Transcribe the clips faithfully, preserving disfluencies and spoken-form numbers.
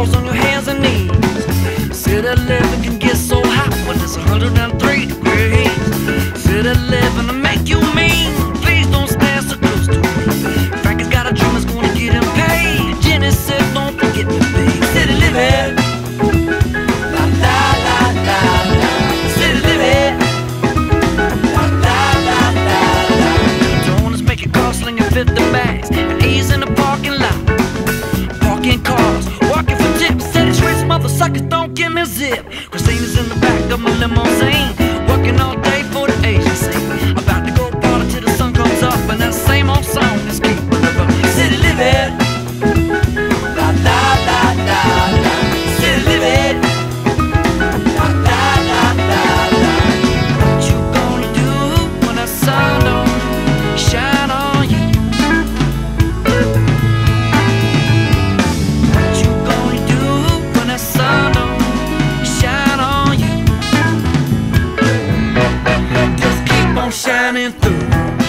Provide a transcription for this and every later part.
falls on your hands and knees. City living can get so hot when it's one hundred three degrees. City living to make you mean. Please don't stand so close to me. Frankie's got a dream that's gonna get him paid. Jenny said don't forget me, babe. City living, la la la la la. City living, la la la la la. Don't just make it cost slinging fifty bags and ease in the parking lot. Parking cars, walking for tips. Said it's rich motherfuckers don't give me a zip. Christina's in the back of my limousine, working all day for the agency. About to go party till the sun comes up, and that same old song is keeping the road. City living, la la la la la. City living, la la la la la. What you gonna do when that sun don't shine on you? What you gonna do when that sun don't shine on you? Just keep on shining through.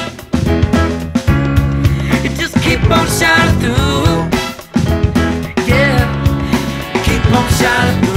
You just keep on shining through. Yeah, keep on shining through.